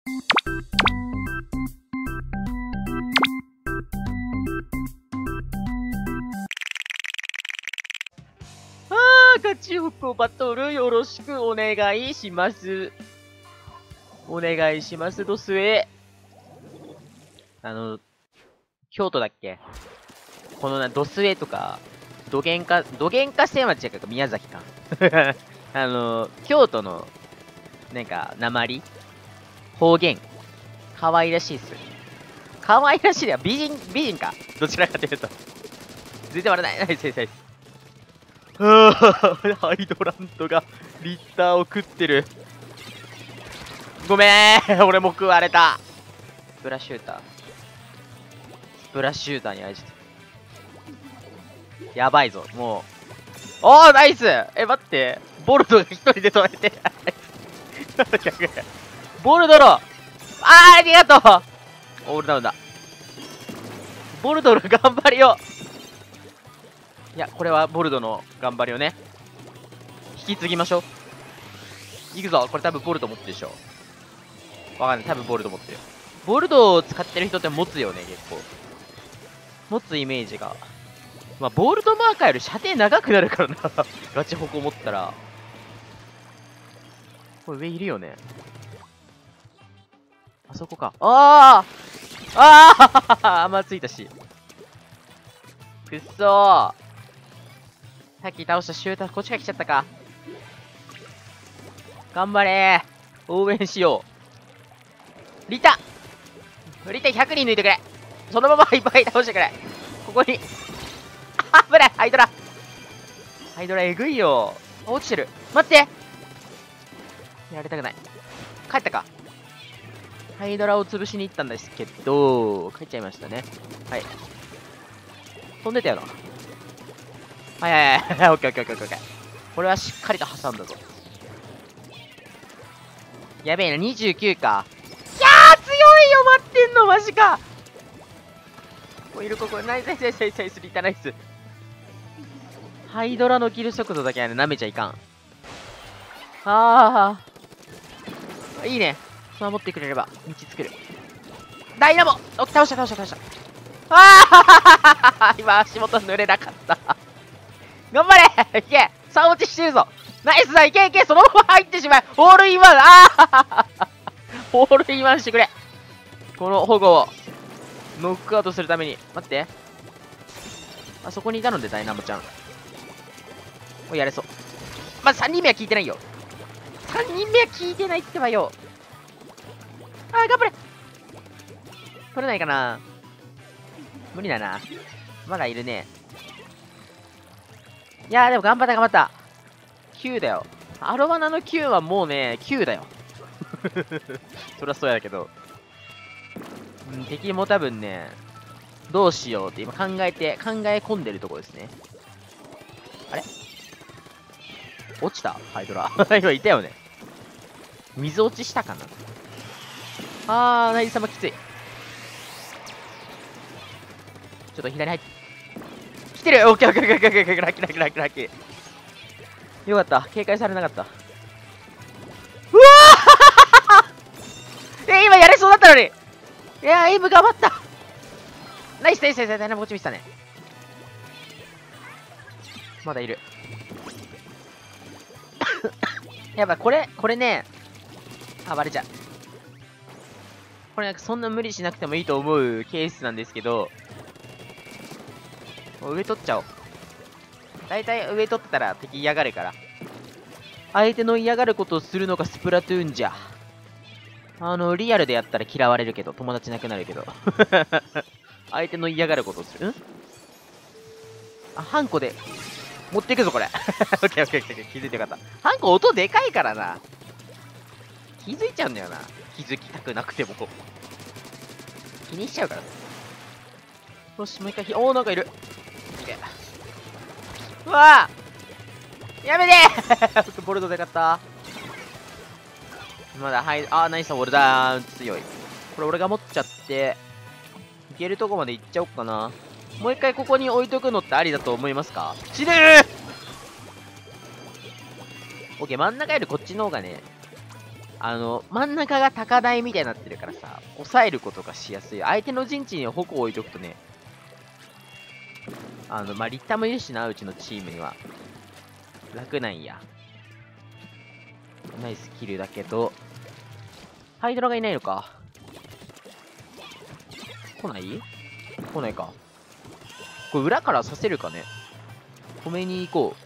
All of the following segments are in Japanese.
ガチホコバトルよろしくお願いします。お願いします、ドスエ。京都だっけ、このドスエとか、どげんか瀬町やから宮崎か。京都の、なんか、訛方言、可愛らしいっす。可愛らしいだよ。美人か。どちらかというと。全然笑わない。ナイスナイスナイス。ハイドラントがリッターを食ってる。ごめん、俺も食われた。スプラシューターに愛して。やばいぞ、もう。おー、ナイス。待って。ボルトが一人で止めて。ボルドロ。ありがとう。オールダウンだ。ボルドロ頑張りよ。いや、これはボルドの頑張りをね、引き継ぎましょう。いくぞ。これ多分ボルド持ってるでしょ。わかんない。多分ボルド持ってる。ボルドを使ってる人って持つよね、結構。持つイメージが。まあ、ボルドマーカーより射程長くなるからな。ガチホコ持ったら。これ上いるよね。あそこか。甘ついたし。くっそー。さっき倒したシューター、こっちから来ちゃったか。頑張れー。応援しよう。リタ100人抜いてくれ。そのままいっぱい倒してくれ。ここに。危ない。ハイドラえぐいよ。落ちてる。待って。やられたくない。帰ったか。ハイドラを潰しに行ったんですけど、帰っちゃいましたね。はい。飛んでたよな。はい。オッケー。これはしっかりと挟んだぞ。やべえな、29か。いやー、強いよ、待ってんの、マジか。ここいる、ナイス、リタナイス。ハイドラのキル速度だけはね、舐めちゃいかん。いいね。守ってくれれば、道作る。ダイナモ！倒した。今、足元濡れなかった。頑張れ！いけ！ 3 落ちしてるぞ！ナイスだ！いけ！そのまま入ってしまえ！ホールインワン！ホールインワンしてくれ！この保護をノックアウトするために。待って。あそこにいたので、ダイナモちゃん。おい、やれそう。まず3人目は聞いてないよ。3人目は聞いてないってばよ。頑張れ！取れないかな？無理だな。まだいるね。いやー、でも頑張った。9だよ。アロマナの9はもうね、9だよ。そりゃそうやけど。敵も多分ね、どうしようって今考え込んでるとこですね。あれ落ちたハイドラ。今いたよね。水落ちしたかな。ナイス様きつい。ちょっと左入って。来てる！オッケーラッキー。よかった。警戒されなかった。うわー今やれそうだったのに。いやー、エイム頑張った。ナイス。こっち見せたね。まだいる。やっぱこれね、バレちゃう。これなんかそんな無理しなくてもいいと思うケースなんですけど、上取っちゃおう。だいたい上取ってたら敵嫌がるから。相手の嫌がることをするのがスプラトゥーンじゃ。リアルでやったら嫌われるけど、友達なくなるけど。相手の嫌がることをする。ハンコで、持っていくぞ、これ。オッケー。気づいてよかった。ハンコ音でかいからな。気づいちゃうんだよな。気づきたくなくても。気にしちゃうから。よし、もう一回なんかいる。うわぁやめてーボルトでかった。まだ、ナイスウォルダウン強い。これ俺が持っちゃって、いけるとこまで行っちゃおっかな。もう一回ここに置いとくのってありだと思いますか？死ぬー！オッケー、真ん中よりこっちの方がね、 真ん中が高台みたいになってるからさ、抑えることがしやすい。相手の陣地に矛置いとくとね、まあ、リッターもいるしな、うちのチームには。楽なんや。ナイスキルだけど、ハイドラがいないのか。来ない来ないか。これ裏から刺せるかね。止めに行こ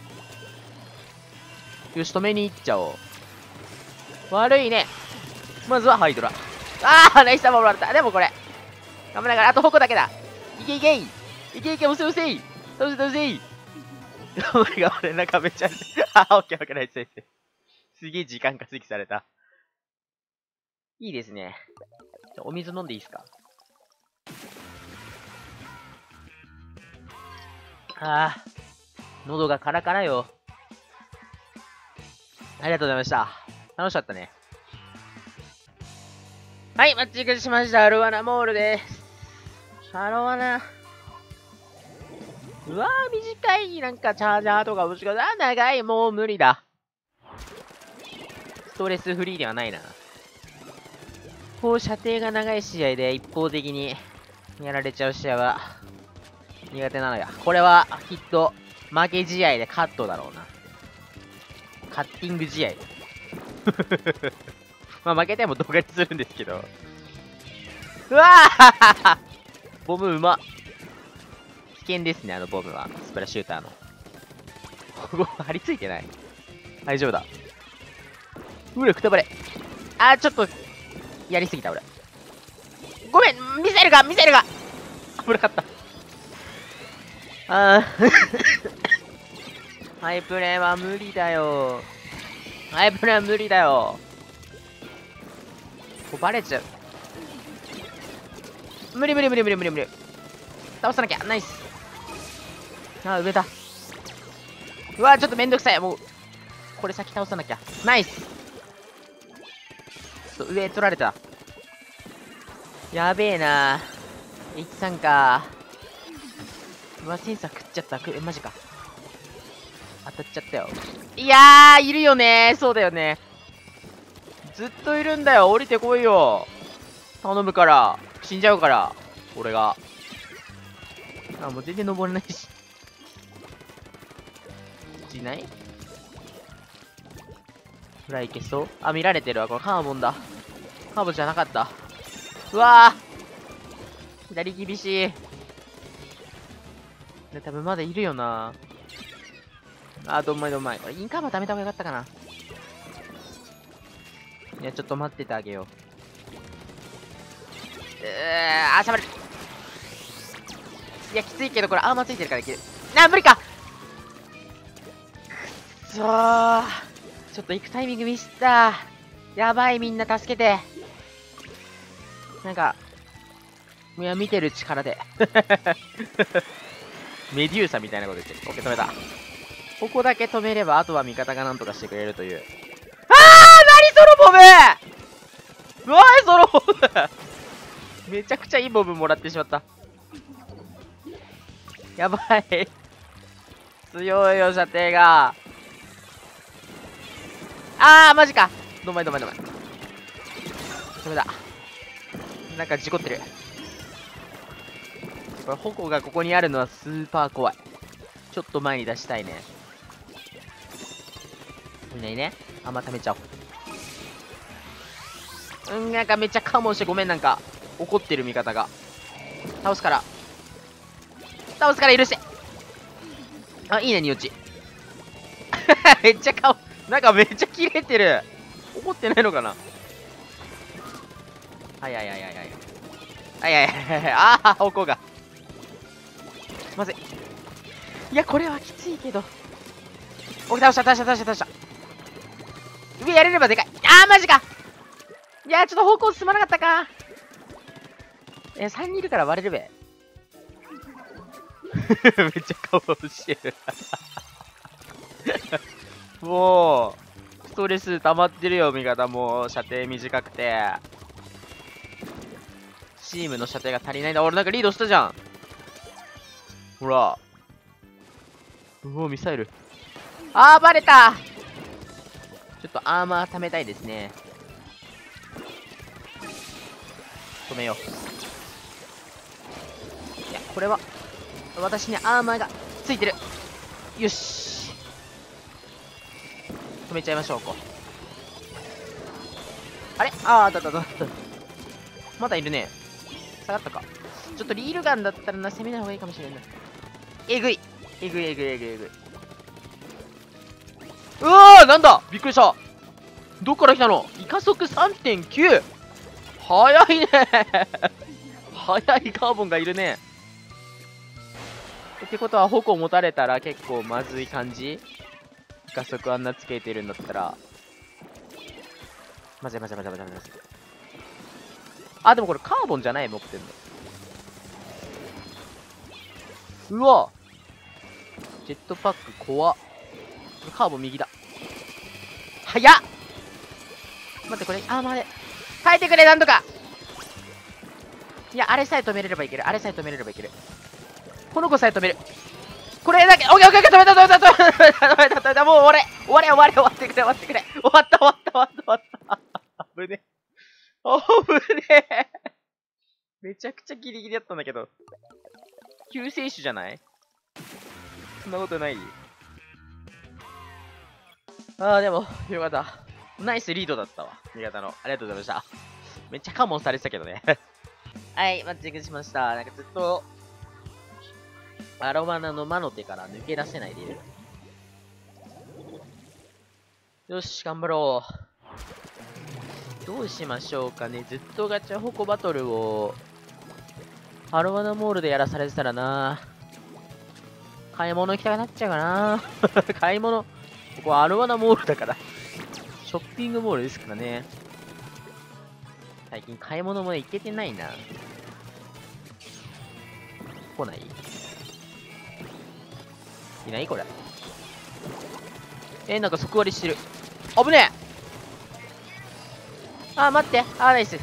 う。よし、止めに行っちゃおう。悪いね。まずはハイドラ。あー、ナイス玉もらった。でもこれ。頑張らながら、あと矛だけだ。いけいけいいけいけ、押せ押せい倒せ倒せい頑張れ頑張れ、なんかめっちゃ。あ、オッケーオッケー、ナイスナイス。すげえ時間稼ぎされた。いいですね。じゃお水飲んでいいですか？ああ、喉がカラカラよ。ありがとうございました。楽しかったね。はい、マッチングしました。アロワナモールです。アロワナ。うわー、短い。なんかチャージャーとか欲しかった。長い。もう無理だ。ストレスフリーではないな。こう、射程が長い試合で一方的にやられちゃう試合は苦手なのや。これはきっと負け試合でカットだろうな。カッティング試合。まあ負けても動画にするんですけど。うわーボムうま。危険ですね、ボムは。スプラシューターの。ここ、張り付いてない。大丈夫だ。うれ、くたばれ。あー、ちょっと、やりすぎた、俺。ごめん、ミサイルが危なかった。あー。ハイプレーは無理だよ。ハイプレーは無理だよ。こうバレちゃう。無理。倒さなきゃ。ナイス。あ、上だ。うわ、ちょっとめんどくさい。もう、これ先倒さなきゃ。ナイス。ちょっと上取られた。やべえな。H3 か。うわ、センサー食っちゃった。マジか。当たっちゃったよ。いやー、いるよね。そうだよね。ずっといるんだよ。降りてこいよ。頼むから。死んじゃうから。俺が。あ、もう全然登れないし。いないフライいけそう。あ、見られてるわ。これカーボンだ。カーボンじゃなかった。うわー左厳しい。ね、多分まだいるよな。あ、どんまい。これインカーバー貯めた方がよかったかな。いや、ちょっと待っててあげよう。あ、しゃべる。いや、きついけど、これアーマーついてるからいける。無理か。くそー。ちょっと行くタイミングミスった。やばい、みんな助けて。なんか、いや、見てる力で。メデューサみたいなこと言ってる。オッケー、止めた。ここだけ止めれば、あとは味方がなんとかしてくれるという。何そのボム。うわー、そのボム。めちゃくちゃいいボムもらってしまった。やばい。強いよ、射程が。あー、マジか。どんまい。ダメだ。なんか事故ってる。これ、矛がここにあるのはスーパー怖い。ちょっと前に出したいね。いないね。あんま貯めちゃおう。なんかめっちゃカモンしてごめん、なんか怒ってる味方が。倒すから許して。あ、いいね、ニオチ。めっちゃ顔、なんかめっちゃキレてる。怒ってないのかな。はい。ああ、矛が。まずい。いや、これはきついけど。お、倒した。上やれればでかい。あー、マジか。いやー、ちょっと方向進まなかったか。3人いるから割れるべ。めっちゃ顔してる。もう、ストレス溜まってるよ、味方も。射程短くて。チームの射程が足りないんだ。俺なんかリードしたじゃん。ほら。うお、ミサイル。あー、バレた。ちょっとアーマー貯めたいですね。 止めよう。いや、これは、私にアーマーがついてる。よし。止めちゃいましょう、こう。あれあー、まだいるね。下がったか。ちょっとリールガンだったらな、攻めない方がいいかもしれんない。えぐい。えぐい。うわー、なんだびっくりした。どっから来たの？イカ速 3.9。早いね早いカーボンがいるね。ってことは、矛持たれたら結構まずい感じ？イカ速あんなつけてるんだったら。まずい。あ、でもこれカーボンじゃない持ってんの。うわジェットパック怖っ。カーボン右だ。早っ。待って、これアーマーで耐えてくれ、なんとか。いや、あれさえ止めれればいける。この子さえ止める。これだけ。オッケー、止めた。もう終わってくれ。終わった。危ねえ。めちゃくちゃギリギリだったんだけど。救世主じゃない？そんなことない？でも、よかった。ナイスリードだったわ。味方の。ありがとうございました。めっちゃカモンされてたけどね。はい、マッチングしました。なんかずっと、アロマナの魔の手から抜け出せないでいる。よし、頑張ろう。どうしましょうかね。ずっとガチャホコバトルを、アロマナモールでやらされてたらな。買い物行きたくなっちゃうかな。買い物。ここはアロマナモールだから。ショッピングモールですからね。最近買い物も行けてないな。来ない？いないこれ。なんか即割りしてる。危ねえ。待って。ナイス。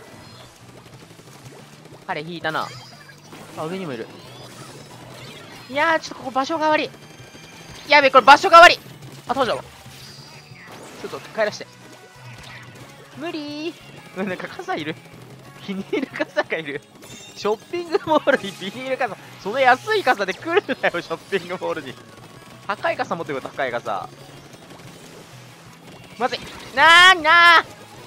彼引いたな。上にもいる。いやー、ちょっとここ場所変わり。やべえ、これ場所変わり。飛んじゃおう。ちょっと帰らして。無理ー。なんか傘いる。ビニール傘がいる。ショッピングモールにビニール傘。その安い傘で来るなよ、ショッピングモールに。高い傘持ってくる、高い傘。まずい。なー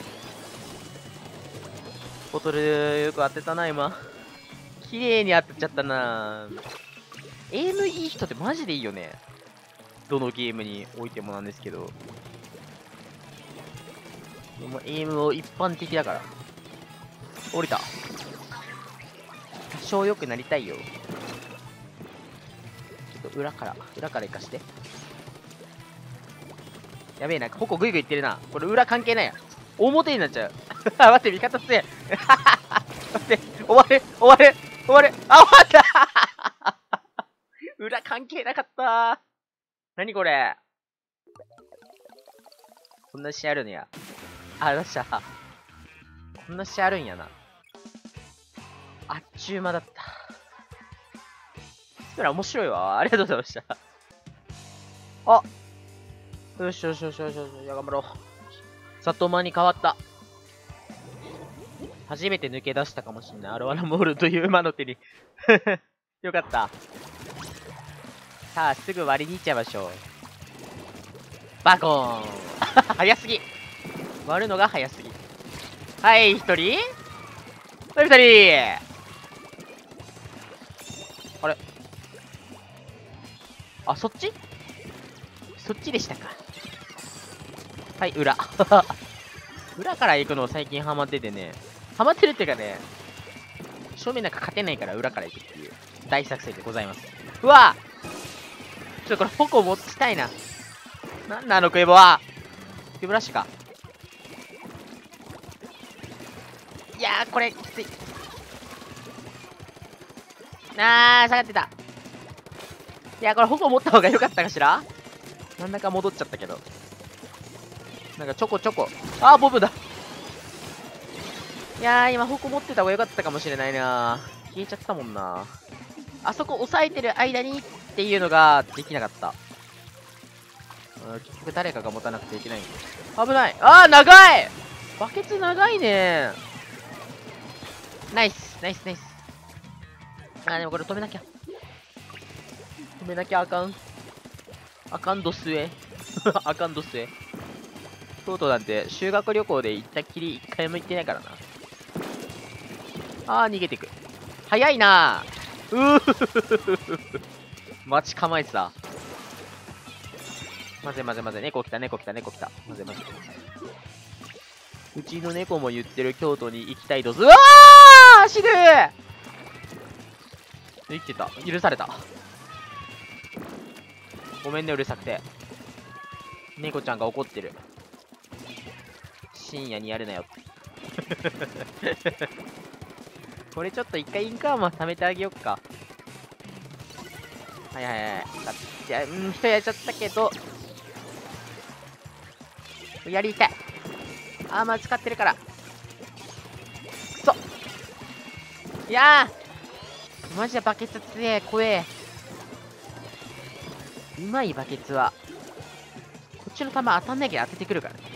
ボトルよく当てたな、今。綺麗に当てちゃったな。エイムいい人ってマジでいいよね。どのゲームにおいてもなんですけど。でもエイムを一般的だから。降りた。多少良くなりたいよ。ちょっと裏から行かして。やべえな、矛グイグイいってるな。これ裏関係ないや。表になっちゃう。待って、味方強い。待って、終わる。終わった裏関係なかったー。何これ。こんな試合あるんや。よっしゃ。こんな試合あるんやな。あっちゅう間だった。それ面白いわ。ありがとうございました。よし。いや、頑張ろう。里間に変わった。初めて抜け出したかもしんない。アロワナモールという馬の手に。よかった。さあ、すぐ割りに行っちゃいましょう。バコーン早すぎ。割るのが早すぎ。はい、一人。二人。あれそっちでしたか。はい、裏。裏から行くの最近ハマっててね。ハマってるっていうかね、正面なんか勝てないから裏から行くっていう大作戦でございます。うわちょっとこれ矛持ちたいな。なんだクエボは。クエボラッシュか。いやー、これきつい。下がってた。いや、これ矛持った方が良かったかしら。真ん中戻っちゃったけど。なんかちょこ。ボブだ。いやー、今矛持ってた方が良かったかもしれないな。消えちゃったもんな。あそこ押さえてる間にっていうのができなかった。結局誰かが持たなくていけない。危ない。長いバケツ長いね。 ナイス、ナイス、ナイス。あ、でもこれ止めなきゃ。止めなきゃあかん。あかんどすえ。あかんどすえ。京都なんて修学旅行で行ったっきり一回も行ってないからな。あー、逃げていく。早いな待ち構えてた。まぜまぜまぜ。猫来た、猫来た、猫来た。まぜまぜ。うちの猫も言ってる京都に行きたいとす。うわー死ぬ生きてた。許された。ごめんね、うるさくて。猫ちゃんが怒ってる。深夜にやるなよ。これちょっと一回インカーマン貯めてあげよっか。はいはいはい。いや、人やっちゃったけど。やりたい。アーマー使ってるから。くそ。いやーマジでバケツ強え、怖え。うまいバケツは、こっちの球当たんなきゃ当ててくるからね。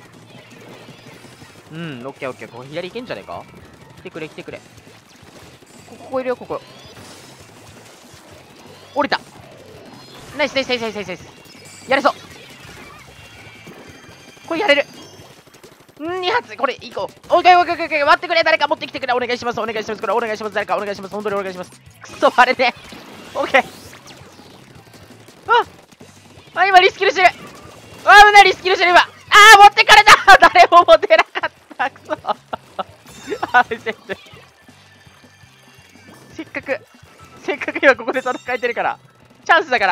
オッケーオッケー。ここ左行けんじゃねえか。来てくれ、来てくれ。ここいるよ、ここ。降りた。ナイスナイスナイスナイスナイスナイス。やれそう。これやれる。2発、これ、行こう。オッケーオッケーオッケー。待ってくれ、誰か持ってきてくれ。お願いします、お願いします。これ、お願いします。誰か、お願いします。本当にお願いします。くそ、あれね。オッケー。今リスキルしてる。危ない、リスキルしてる、今。持ってかれた。誰も持てなかった。くそ。せっかく今ここで戦えてるから。チャンスだから。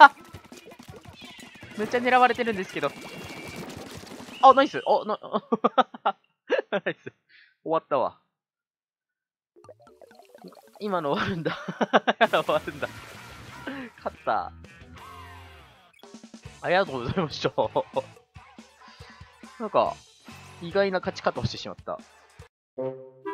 めっちゃ狙われてるんですけど。ナイス。ナイス。終わったわ。今の終わるんだ。終わるんだ。勝った。ありがとうございました。なんか、意外な勝ち方をしてしまった。